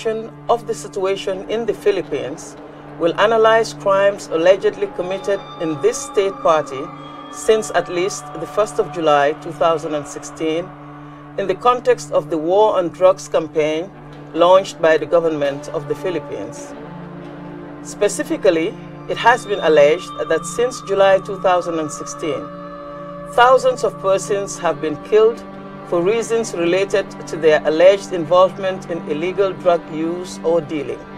examination of the situation in the Philippines will analyze crimes allegedly committed in this state party since at least the 1st of July 2016 in the context of the War on Drugs campaign launched by the government of the Philippines. Specifically, it has been alleged that since July 2016, thousands of persons have been killed for reasons related to their alleged involvement in illegal drug use or dealing.